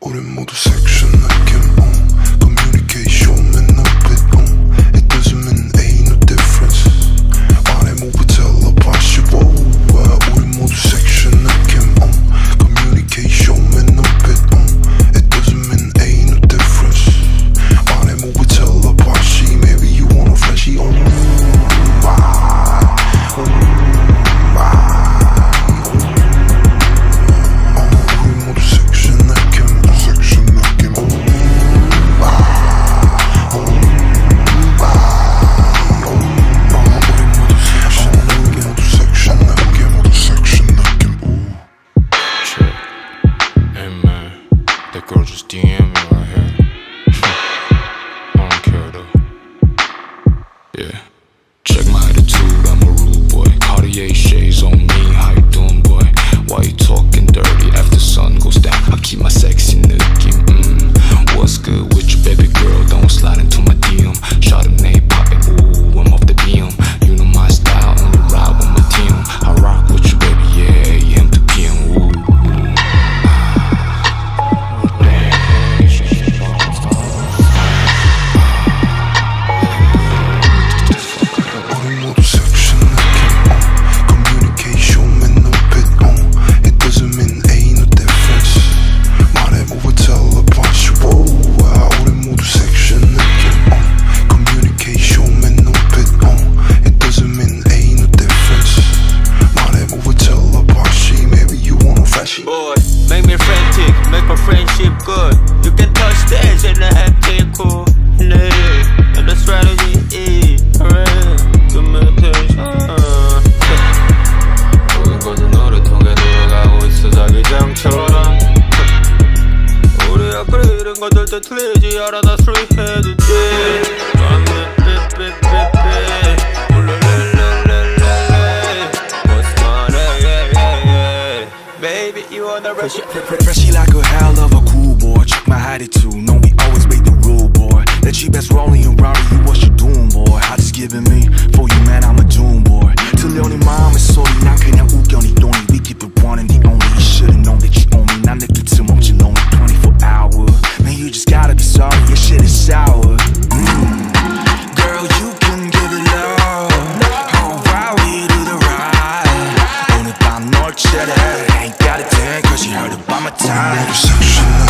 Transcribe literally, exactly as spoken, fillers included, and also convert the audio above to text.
우린 모두 섹션하게 on communication만 높이 on It doesn't mean ain't no difference 말해 모두 텔레파시 우린 모두 섹션하게 on communication만 높이 on It doesn't mean ain't no difference 말해 모두 텔레파시 Maybe you want a flashy on That girl just D M me right here. I don't care though. Yeah. Check my attitude, I'm a rude boy. Cartier shades on me, how you doing, boy? Why you talking dirty after sun goes down? I keep my sexy 느낌. Mm. What's good with you, baby girl? Don't slide into my D M. Chardonnay popping, ooh, I'm off the B M. You know my style, only ride with my team. I rock with you, baby, yeah, A M to P M. Ooh. Boy, make me frantic, make my friendship good. You can touch stage and I have to cool. Nah, and the strategy is alright. Give me a taste. 모든 것은 너를 통해 돌아가고 있어 자기장처럼. 우리가 그리는 것들도 틀리지 않아 나 straight headed Baby, you on the rush. Freshy like a hell of a cool boy. Check my attitude, know we always break the rule, boy. Let you best rolling around you, what you doing, boy? How just giving me? For you, man, I'm a doom boy. 들려오는 마음의 소리, 난 그냥 우겨니 돈이. We keep it one and the only. You should've known that you own me. 난 느낄 틈 없지, lonely twenty-four hour. Man, you just gotta be sorry, your shit is sour. Mm. Girl, you can give it love. I'll ride with you to the ride. 오늘 밤 널 채래. Ain't got a thing, cause you heard about my time.